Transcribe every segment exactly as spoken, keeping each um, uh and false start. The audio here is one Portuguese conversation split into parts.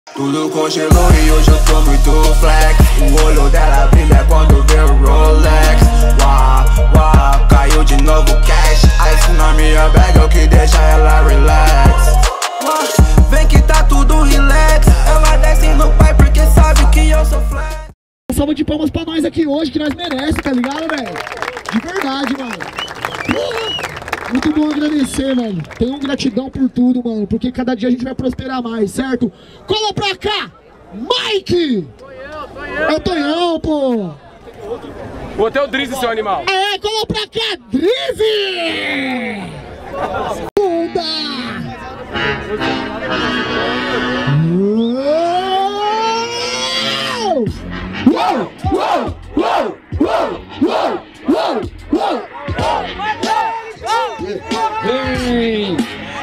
Tudo congelou e hoje eu tô muito flex. O olho dela brilha quando vê o Rolex. Uau, uau, caiu de novo cash. Ice na minha bag é o que deixa ela relax. Uau, vem que tá tudo relax. Ela desce no pai porque sabe que eu sou flex. Salva de palmas pra nós aqui hoje, que nós merecemos, tá ligado, velho? De verdade, mano. Porra! Muito bom agradecer, mano. Tenho gratidão por tudo, mano. Porque cada dia a gente vai prosperar mais, certo? Cola pra cá! Mike! Sou eu, sou eu. É o Tonhão, pô. Botei o Drizzy, seu animal. É, cola pra cá, Drizzy! Puta! Uou! Uou! Uou! Uou! Uou! Uou! Uou! Vem!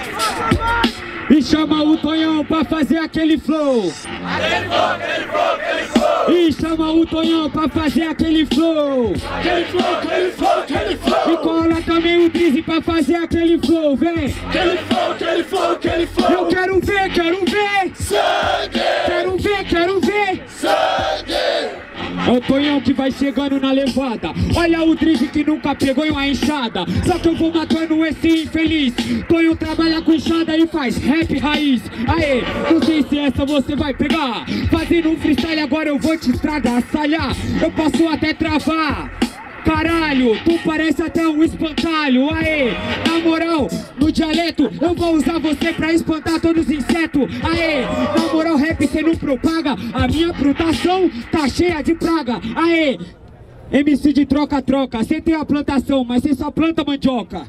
E chama o Tonhão pra fazer aquele flow. Aquele flow, aquele flow, aquele flow. E chama o Tonhão pra fazer aquele flow. Aquele flow, aquele flow, aquele flow. E cola também o Drizzy pra fazer aquele flow, vem! Aquele flow, aquele flow, aquele flow. Eu quero ver, quero ver! Sangue! Quero ver, quero ver! Sangue! É o Tonhão que vai chegando na levada. Olha o Drizzy que nunca pegou em uma enxada. Só que eu vou matando esse infeliz. Tonhão trabalha com enxada e faz rap raiz. Aê, não sei se essa você vai pegar. Fazendo um freestyle agora eu vou te estragaçalhar. Eu posso até travar. Caralho, tu parece até um espantalho. Aê, na moral, no dialeto eu vou usar você pra espantar todos os insetos. Aê, na moral, rap cê não propaga. A minha plantação tá cheia de praga. Aê, M C de troca-troca. Cê tem a plantação, mas cê só planta mandioca.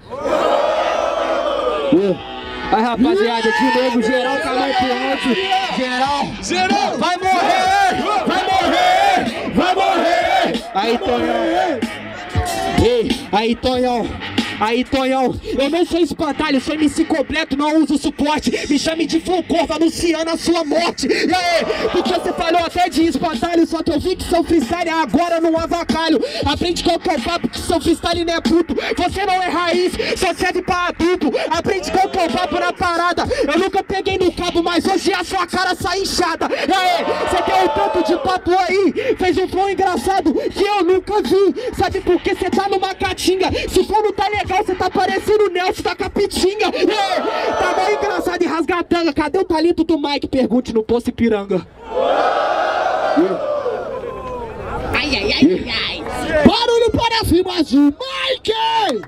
Aí rapaziada, de novo, geral tá mais pro alto. Geral, Geral! vai morrer, vai morrer, vai morrer. Aí Tonhão, ei, aí Tonhão, aí Tonhão, eu não sou espantalho, sou M C completo, não uso suporte. Me chame de Flow Corvo anunciando a sua morte. E aí, porque você falou até de espantalho, só que eu vi que seu freestyle agora não avacalho. Aprende qual que é o papo, que seu freestyle não é puto. Você não é raiz, só serve pra adulto. Aprende qual que é o papo na parada. Eu nunca peguei no cabo, mas hoje a sua cara sai inchada. E aí, você tem um tanto de papo aí, fez um flow engraçado que eu nunca vi. Sabe por que você tá numa caatinga? Se for não tá legal, você tá parecendo o Nelson da Capitinga. E aí, tá bom engraçado e rasgatanga. Cadê o talento do Mike? Pergunte no Poço Ipiranga. Ai, ai, ai, ai. Barulho para cima de Mike!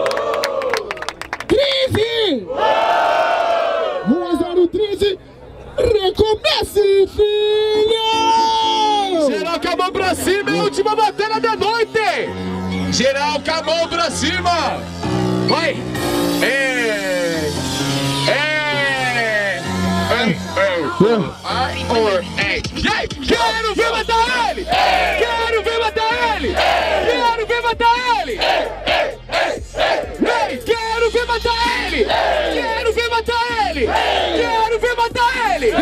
Drizzy! um a zero Drizzy! Recomece, filho! Geral com a mão pra cima, é a última batalha da noite! Geral com a mão pra cima! Vai! É! É! Ai, or, é! Quero ver matar ele! Quero ver matar ele! Quero ver matar ele! Quero ver matar ele! Quero ver matar ele! Quero ver matar ele!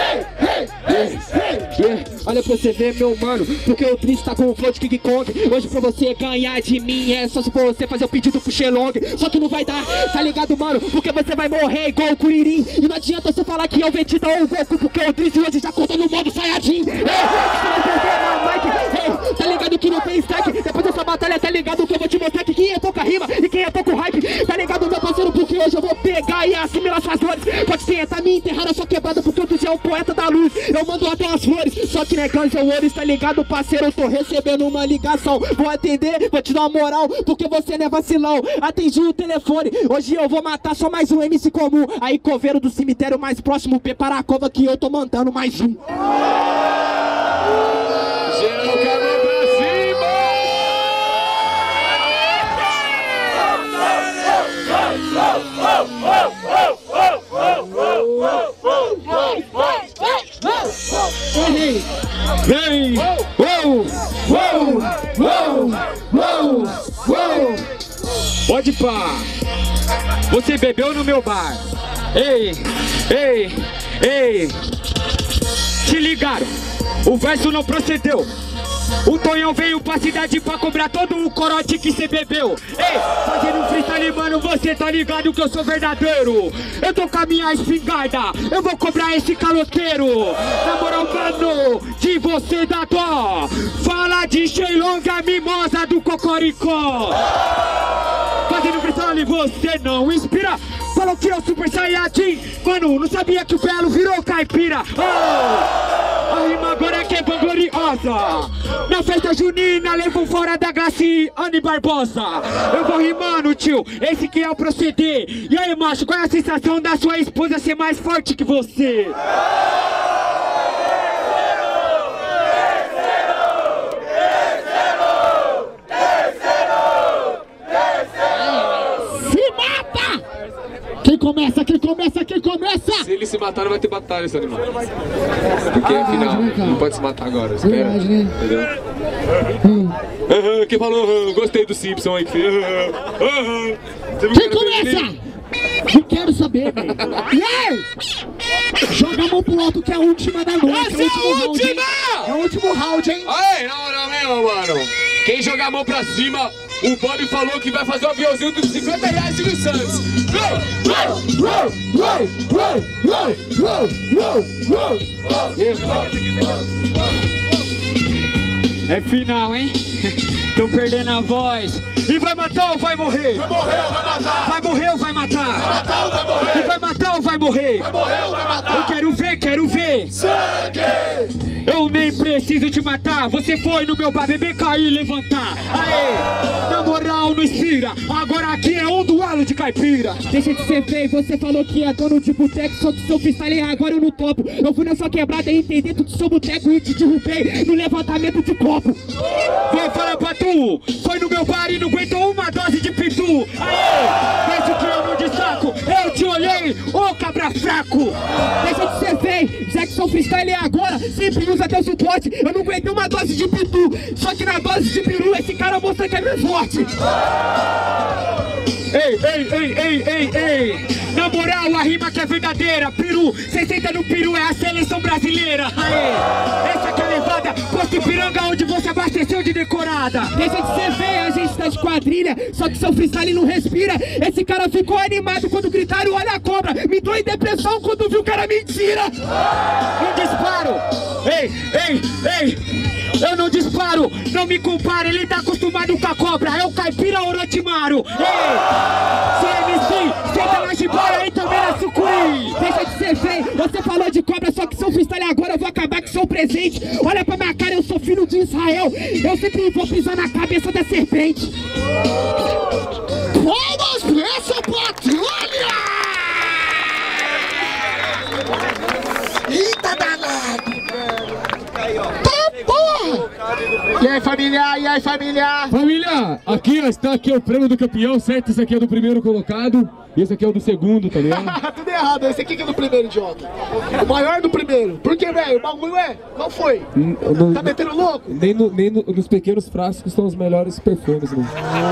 Olha pra você ver, meu mano, porque o Drizzy tá com o flow de King Kong. Hoje pra você ganhar de mim é só se for você fazer o pedido pro Shenlong. Só que não vai dar, tá ligado, mano? Porque você vai morrer igual o Kuririn. E não adianta você falar que é o Vegeta ou o Goku, porque o Drizzy hoje já conta no modo Saiyajin. Ei, você vai perder, mano, Mike. Ei, tá ligado que não tem stack. Depois dessa batalha, tá ligado que eu vou te mostrar que quem é pouca rima e quem é pouco hype. Tá ligado, meu parceiro, porque hoje eu vou pegar e assimilar suas dores. Pode tentar me enterrar na sua quebrada, porque o Drizzy é o poeta da luz. Eu mando até as flores, só que não é Guns N' Roses, tá ligado, parceiro? Eu tô recebendo uma ligação. Vou atender, vou te dar uma moral, porque você não é vacilão. Atendi o telefone, hoje eu vou matar só mais um M C comum. Aí, coveiro do cemitério mais próximo, prepara a cova que eu tô mandando mais um. Geral com a mão pra cima! Vem! Uou! Uou! Uou! Uou! Uou! Pode pá! Você bebeu no meu bar! Ei! Ei! Ei! Te ligaram! O verso não procedeu! O Tonhão veio pra cidade pra cobrar todo o corote que cê bebeu. Ei, fazendo um freestyle, mano, você tá ligado que eu sou verdadeiro. Eu tô com a minha espingarda, eu vou cobrar esse caloteiro. Na moral, mano, de você dá dó. Fala de Sheilonga, mimosa do Cocoricó. Fazendo freestyle, você não inspira. Falou que é o Super Saiyajin. Mano, não sabia que o Belo virou caipira. Oh, a rima agora é que é vangloriosa. Na festa junina, levo fora da Graciane Barbosa. Eu vou rimando, tio, esse que é o proceder. E aí, macho, qual é a sensação da sua esposa ser mais forte que você? Quem começa, quem começa, quem começa? Se ele se matar, não vai ter batalha esse animal. Porque afinal, não pode se matar agora, espera. Verdade, né? Entendeu? Hum. Aham, quem falou, aham, gostei do Simpson aí que fez. Aham, aham. Você viu Quem que era começa? dele? Não quero saber, velho. E aí? Joga a mão pro alto que é a última da noite. Essa é a última! É o último round, hein? Aí, na moral mesmo, mano. Quem jogar a mão pra cima, o Bob falou que vai fazer um aviãozinho dos cinquenta reais de Santos. É final, hein? Tô perdendo a voz. E vai matar ou vai morrer? Vai morrer ou vai matar? Vai morrer ou vai matar? Vai matar ou vai morrer? E vai matar ou vai morrer? Vai morrer ou vai matar? Eu quero ver, quero ver. Sangue! Eu nem preciso te matar. Você foi no meu bar beber, cair e levantar. Aê, na moral não inspira. Agora aqui é um duelo de caipira. Deixa de ser feio, você falou que é dono de boteco. Só que seu freestyle agora eu não topo. Eu fui na sua quebrada e entender tudo do seu boteco e te derrubei no levantamento de copo. Vou falar pra tu, foi no meu bar e não aguentou uma dose de pitu. Aê, penso que eu não de saco. Eu te olhei, ô cabra fraco. Deixa de ser feio, já que seu freestyle é agora, sempre usa teu suporte. Eu não aguentei uma dose de pitu, só que na dose de peru esse cara mostra que é bem forte. Ei, ei, ei, ei, ei, ei. Na moral, a rima que é verdadeira. Peru, cê senta no peru, é a seleção brasileira. Aê, essa que é a levada. Posto Ipiranga, onde você abasteceu de decorada. Deixa de ser feio, a gente tá de quadrilha. Só que seu freestyle não respira. Esse cara ficou animado quando gritaram, olha a cobra. Me deu em depressão quando viu que era mentira. Um disparo. Ei, ei, ei. Eu não disparo, não me compare, ele tá acostumado com a cobra, é o caipira Orochimaru. Ei, seu M C, senta na jiboia e também na sucuri. Deixa de ser feio, você falou de cobra, só que seu freestyle agora eu vou acabar com seu presente. Olha pra minha cara, eu sou filho de Israel, eu sempre vou pisar na cabeça da serpente. Palmas pra essa patrulha! Eita danado! E aí, família? E aí, família? Família, aqui está aqui é o prêmio do campeão, certo? Esse aqui é do primeiro colocado e esse aqui é o do segundo, tá ligado? Tudo errado, esse aqui que é do primeiro, idiota. O maior do primeiro. Por que, velho? O bagulho é? Qual foi? No, tá metendo louco? Nem, no, nem no, nos pequenos frascos estão os melhores perfumes, mano.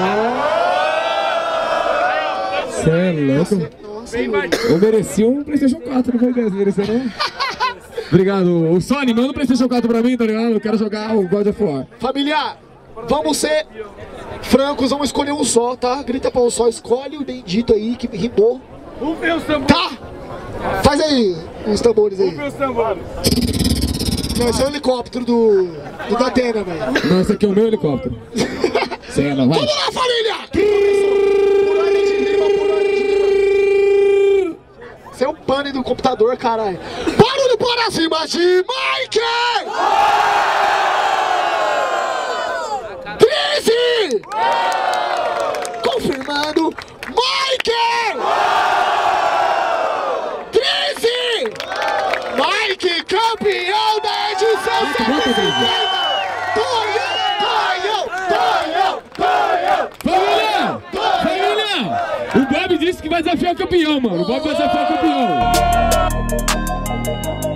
Cê é louco? Nossa, eu mereci um PlayStation quatro, não foi desse, mereceu não? Obrigado. O Sony, manda o PlayStation quatro pra mim, tá ligado? Eu quero jogar o God of War. Família, vamos ser francos, vamos escolher um só, tá? Grita pra um só, escolhe o bendito aí que rimou. Vamos ver os tambores. Tá? Faz aí os tambores aí. Vamos ver os tambores. Não, esse é o helicóptero do, do Datena, velho. Não, esse aqui é o meu helicóptero. Cena, vai. Vamos lá, família! Por ordem de rima, por ordem de rima. Esse é o pane do computador, caralho. Barulho para cima de Mike! Drizzy! Confirmando, Mike! Drizzy! Mike, campeão da edição cento e cinquenta! Tonhão, Tonhão, Tonhão, Tonhão! Família! Família! O Bob disse que vai desafiar o campeão, mano. O Bob vai desafiar o campeão.